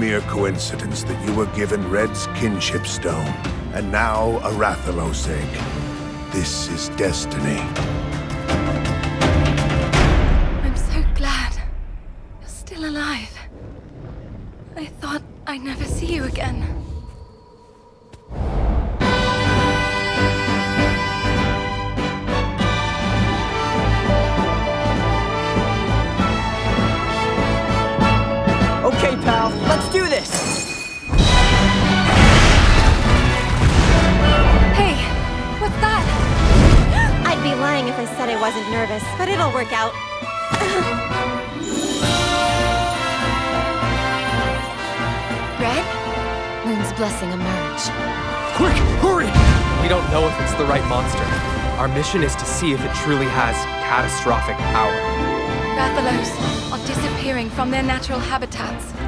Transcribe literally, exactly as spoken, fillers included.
mere coincidence that you were given Red's kinship stone, and now a Rathalos egg. This is destiny. I'm so glad you're still alive. I thought I'd never see you again. Okay, pal, let's do this! Hey, what's that? I'd be lying if I said I wasn't nervous, but it'll work out. Red? Moon's blessing emerge. Quick, hurry! We don't know if it's the right monster. Our mission is to see if it truly has catastrophic power. Rathalos are disappearing from their natural habitats.